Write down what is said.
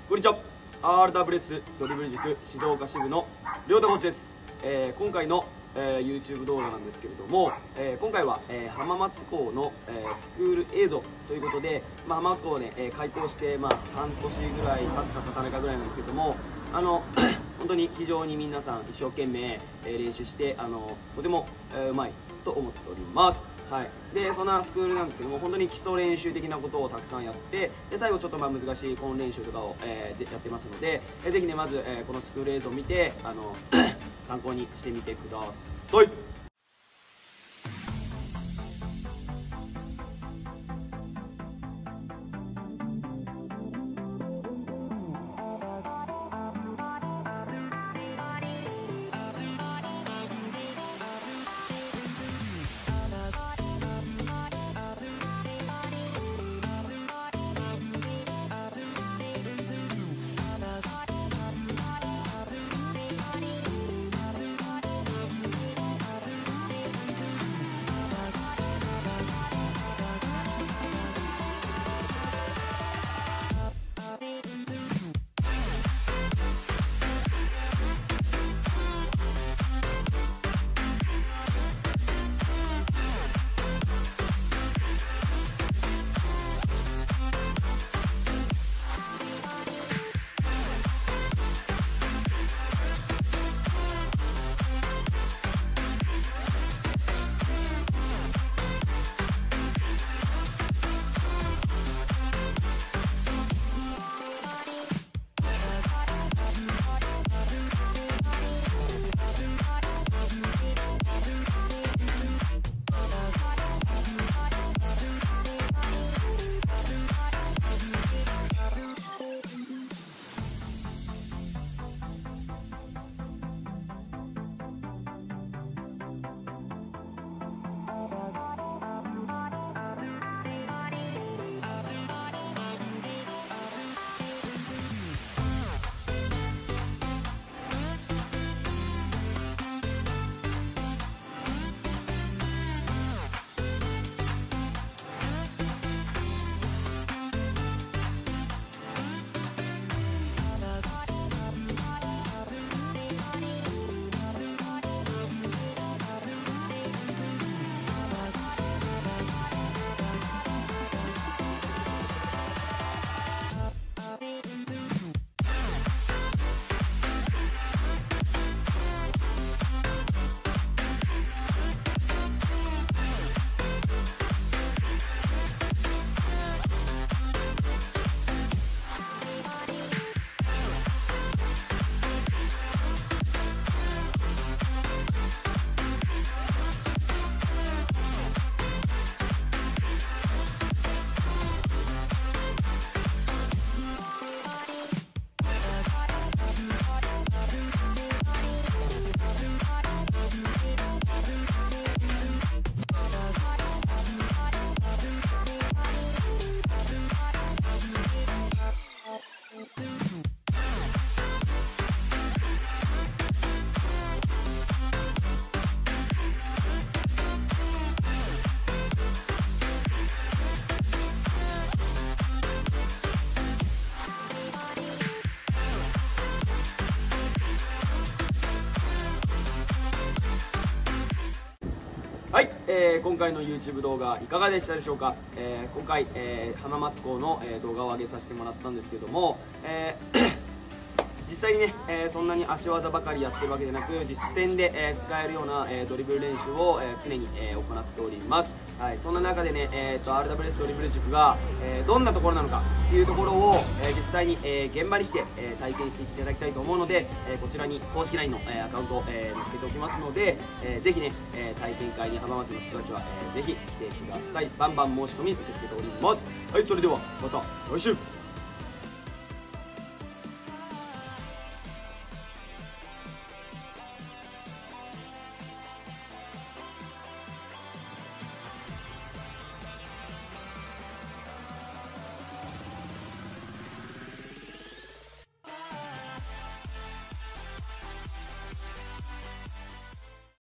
こんにちは。RWS ドリブル塾指導科支部の亮太コーチです。今回の、YouTube 動画なんですけれども、今回は、浜松校の、スクール映像ということで、浜松校をね、開校して、半年ぐらい経つか経たないかぐらいなんですけども、本当に非常に皆さん一生懸命、練習してとても、うまいと思っております。はい、でそんなスクールなんですけども、本当に基礎練習的なことをたくさんやって、で最後ちょっと難しいコン練習とかを、やってますので、ぜひねまず、このスクール映像を見て参考にしてみてください。はい、今回の YouTube 動画いかがでしたでしょうか。今回、浜松校の、動画を上げさせてもらったんですけども、実際にね、そんなに足技ばかりやってるわけじゃなく、実践で、使えるような、ドリブル練習を、常に、行っております。はい、そんな中でね、RWS ドリブル塾が、どんなところなのかっていうところを、実際に、現場に来て、体験していただきたいと思うので、こちらに公式 LINE の、アカウントを、載っけておきますので、ぜひね、体験会に浜松の人たちは、ぜひ来てください。バンバン申し込み受け付けております。はい、それではまた来週。